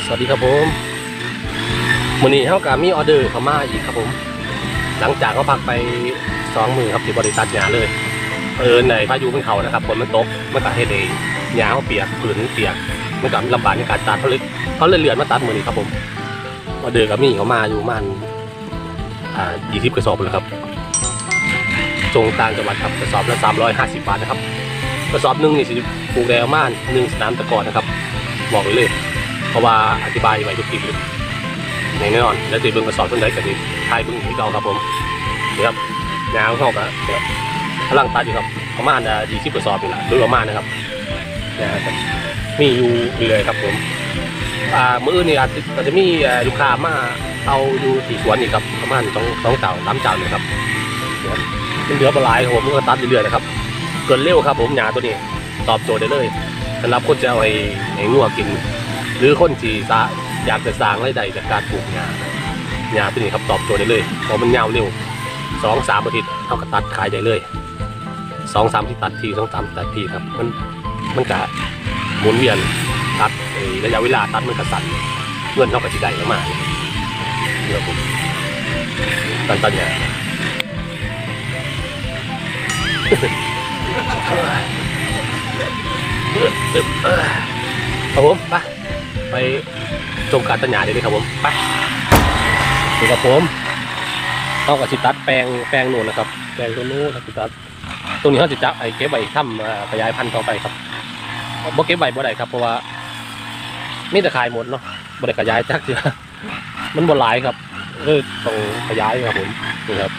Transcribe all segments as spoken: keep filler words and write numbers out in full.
สวัสดีครับผมวันนี้เขากับมีออเดอร์เข้ามาอีกครับผมหลังจากเขาพักไปสองมือครับที่บริษัทหยาเลยเออในพายุมันเขานะครับฝนมันตกมันก็ให้เลยหยาเขาเปียกผืนเปียกมันก็ลำบากในการตัดเขาเลยเขาเลยเลื่อนมาตัดมือนี้ครับผมออเดอร์กับมีเขามาอยู่มันอ่ายี่สิบกระสอบเลยครับส่งต่างจังหวัดครับกระสอบละสามร้อยห้าสิบบาทนะครับกระสอบหนึ่งนี่สิปลูกได้ประมาณหนึ่งสนามตะกอนนะครับบอกไว้เลยเพราะว่าอธิบายไว้ทุกทีเลยแน่นอนแล้วตีเบิ้งกระสอบต้นไม้กับที่ทายเบิ้งที่เก่าครับผมเดี๋ยวครับงานเข้ากันเดี๋ยวพลังตัดอยู่ครับประมาณยี่สิบกระสอบนี่แหละโดยประมาณนะครับนะครับมีอยู่เลยครับผมอ่ามื้อนี้อาจจะจะมีลูกค้ามาเอาอยู่ที่สวนนี่ครับประมาณสองสองเจ้าสามเจ้าเลยครับเป็นเหลือบหลายผมก็ตัดเรื่อยๆนะครับเกินเร็วครับผมหญ้าตัวนี้ตอบโจทย์ได้เลยสำหรับคนจะเอาไอ้ไอ้งัวกินหรือคนที่อยากจะสร้างรายได้จากการปลูกหญ้าหญ้าตัวนี้ครับตอบโจทย์ได้เลยเพราะมันยาวเร็วสองสามอาทิตย์เอากระตัดขายได้เลยสองสามที่ตัดทีสองสามตัดทีครับมันมันกะหมุนเวียนตัดระยะเวลาตัดมันกระสั่นเงินเท่ากับที่ได้มากเรื่องผมตันตันหญ้าครับผมไปไปชมการตัดหญ้าเลยครับผมไปนี่ครับผมเอากับสิตัดแปลงแปลงนู่นนะครับแปลงตรงนู้นสิตัดตรงนี้เขาจะจับไอ้เก็บใบถ้ำขยายพันธุ์ต่อไปครับบ่เก็บใบบ่ได้ครับเพราะว่าไม่จะขายหมดเนาะบ่ได้ขยายจักเดียวมันบ่หลายครับเออต้องขยายครับผมนี่ครับ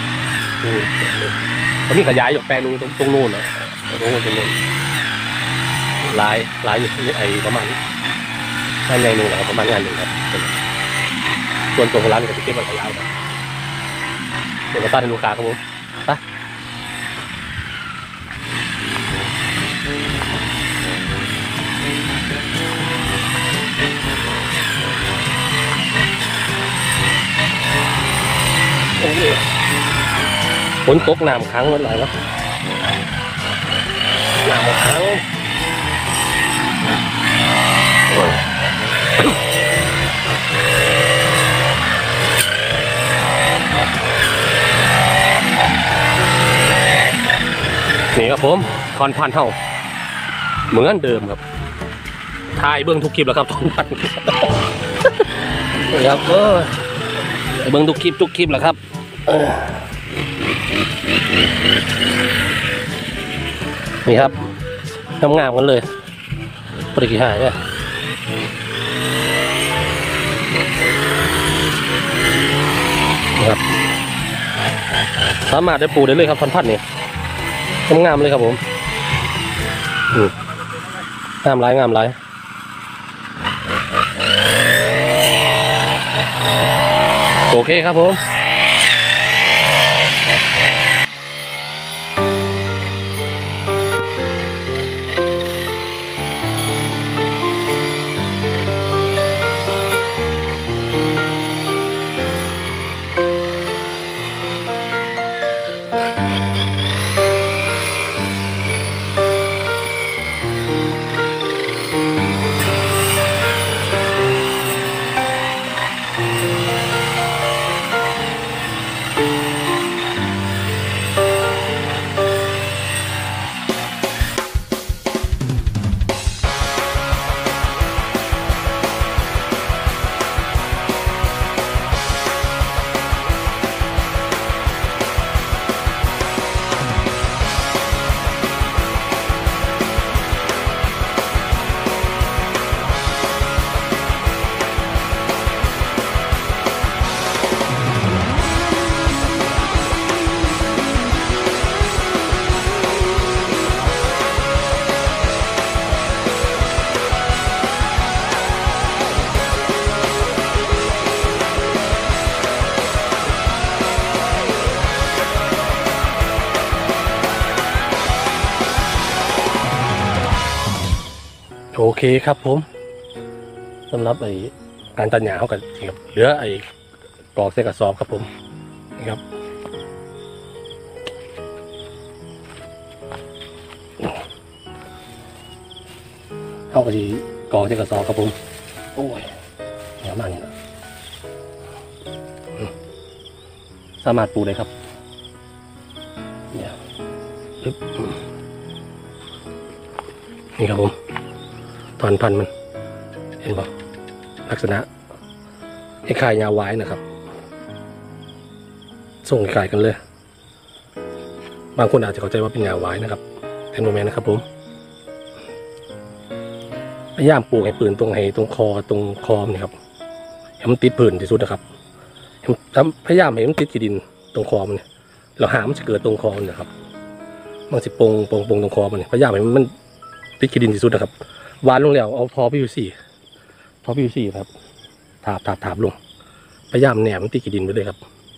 ตอนนี้ขยายอยู่แปลงนู้นตรงนู้นนะตรงนู้นตรงนู้นหลายหลายอยู่ไอ้ประมาณงานใหญ่หนึ่งนะครับประมาณงานหนึ่งครับส่วนตัวของร้านก็จะเก็บมันขยายครับเดี๋ยวมาตั้งให้ลูกค้าครับผมไปฝนตกน้ำค้างมันไหลแล้วน้ำค้างนี่ครับผมทอนพันเท่าเหมือนเดิมครับถ่ายเบื้องทุกคลิปแล้วครับทอนพันนี่ครับเออเบื้องทุกคลิปทุกคลิปแล้วครับนี่ครับงามงามกันเลยปริกี่หายเนี่ยนี่ครับสามารถได้ปลูกได้เลยครับทอนพันนี่งามเลยครับผมงามหลายงามหลายโอเคครับผมโอเคครับผมสำหรับไอ้การตัดหญ้าเขากันครับเหลือไอ้กรอกใส่กระสอบครับผมนี่ครับ เข้าไปกองใส่กระสอบครับผมโอ้ยเดี๋ยวมาเนี่ยสามารถปลูกได้ครับเนี่ยนี่ครับผมตอนพันธุ์มันเห็นป่ะลักษณะคล้ายๆยาไว้นะครับส่งคล้ายกันเลยบางคนอาจจะเข้าใจว่าเป็นยาไว้นะครับแต่โมเมนต์นะครับผมพยายามปลูกให้ปืนตรงให้ตรงคอตรงคอนี่ครับให้มันติดปืนที่สุดนะครับพยายามให้มันติดขีดินตรงคอมันเนี่ยเราหามันจะเกิดตรงคอมันนะครับมันจะปงปงปงตรงคอมันเนี่ยพยายามให้มันติดขีดินที่สุดนะครับวานลงแล้วเอาทอพียูซีทอพียูซีครับถาบถาบถาบลงพยายามแหนมติดขีดินไปเลยครับ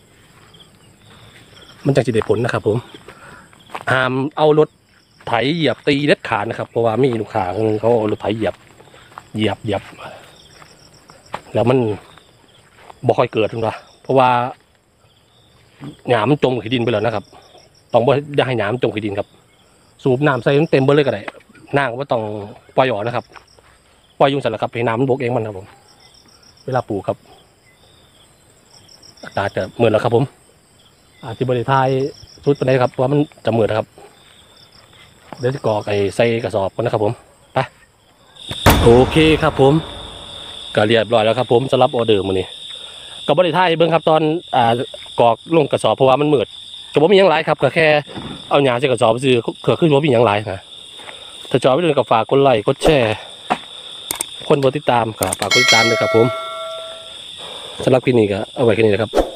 มันจะจะได้ผลนะครับผมห้ามเอารถไถเหยียบตีเด็ดขาดนะครับเพราะว่ามีลูกค้าคนนึงเขาเอารถไถเหยียบเหยียบเหยียบแล้วมันบ่ค่อยเกิดถึงว่าเพราะว่าหนามมันจมขีดินไปแล้วนะครับต้องบ่ได้ให้หนามจมขีดินครับสูบน้ำใส่มันเต็มเบอร์เลยก็ได้น้ำก็ต้องปล่อยออกนะครับปล่อยยุงสัตว์ละครับให้น้ำมันบกเองมันครับผมเวลาปลูกครับอากาศจะเหมือนแล้วครับผมอาจจะบริทายชุดไปไหนครับเพราะมันจะเหมือนนะครับเดี๋ยวจะกรอกไอ้ใส่กระสอบกันนะครับผมไปโอเคครับผมก็เรียบร้อยแล้วครับผมสำหรับออเดอร์มื้อนี้ก็บริทายเบิ่งครับตอนอ่ากรอกลงกระสอบเพราะว่ามันมืดก็บ่มีหยังหลายครับก็แค่เอาหญ้าใส่กระสอบซื้อเขื่อขึ้นบ่มีหยังหลายนะถ้าชอบไปดูกับฝากกดไลค์กดแชร์คนบ่ติดตามก็ฝากกดติดตามด้วยครับผมสำหรับคลิปนี้ก็เอาไว้แค่นี้นะครับ